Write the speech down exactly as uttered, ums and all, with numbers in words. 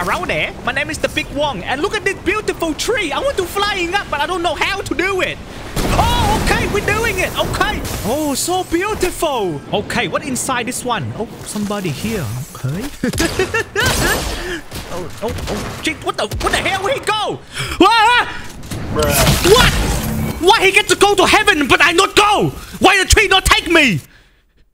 around there. My name is the Big Wong, and look at this beautiful tree. I want to flying up, but I don't know how to do it. Oh, okay, we're doing it. Okay. Oh, so beautiful. Okay, what inside this one? Oh, somebody here. Okay. oh, oh, oh, shit. What the, what the hell? Where he go? Ah! What? Why he get to go to heaven, but I not go? Why the tree not take me?